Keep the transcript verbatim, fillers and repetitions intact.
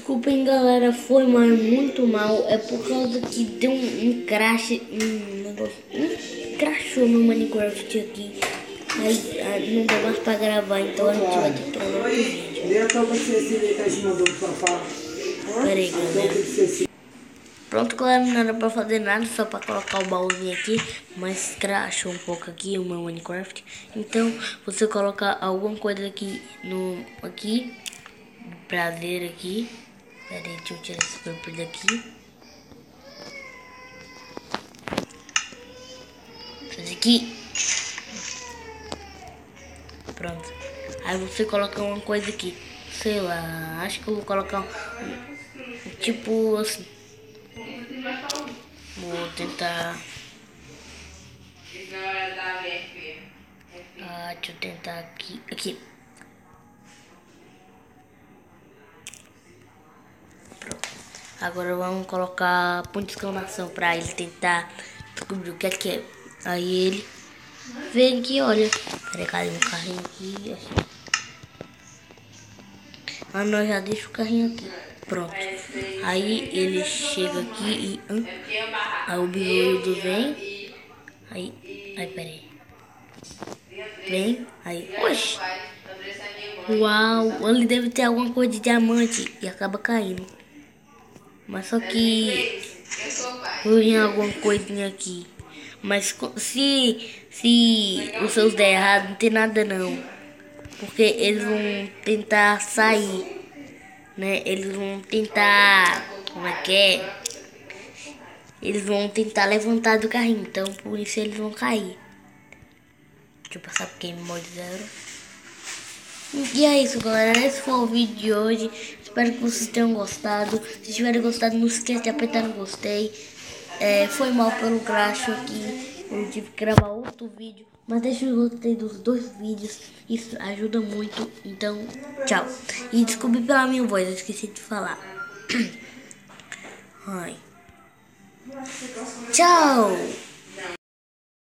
Desculpem, galera, foi mal, muito mal. É por causa que deu um, um crash, um negócio, um crashou no Minecraft aqui. Aí ah, não dá mais pra gravar, então a gente vai ter que gravar outro vídeo. Pera aí, galera. Pronto, galera, não era pra fazer nada, só pra colocar o baúzinho aqui, mas crashou um pouco aqui o meu Minecraft. Então, você coloca alguma coisa aqui no aqui pra ver aqui. Pera aí, deixa eu tirar esse paper daqui. Fazer aqui. Pronto. Aí você coloca uma coisa aqui. Sei lá, acho que eu vou colocar um, tipo assim. Vou tentar. Ah, deixa eu tentar aqui. Aqui. Pronto. Agora vamos colocar ponto de exclamação pra ele tentar descobrir o que é que é. Aí ele vem aqui, olha. Peraí, cadê o carrinho aqui? Assim. Ah, nós já deixa o carrinho aqui. Pronto. Aí ele chega aqui e... Hum, aí o besouro vem. Aí... Aí, peraí. Vem. Aí... Oxi. Uau. Ali deve ter alguma coisa de diamante. E acaba caindo. Mas só que... Eu vi alguma coisinha aqui. Mas se... Se os seus der errado, não tem nada não. Porque eles vão tentar sair. Né? Eles vão tentar... Como é que é? Eles vão tentar levantar do carrinho. Então por isso eles vão cair. Deixa eu passar pro Game Mode Zero. E é isso, galera. Esse foi o vídeo de hoje. Espero que vocês tenham gostado. Se tiverem gostado, não esqueça de apertar no gostei. É, foi mal pelo crash aqui. Eu tive que gravar outro vídeo. Mas deixa o gostei dos dois vídeos. Isso ajuda muito. Então, tchau. E desculpe pela minha voz, eu esqueci de falar. Ai. Tchau.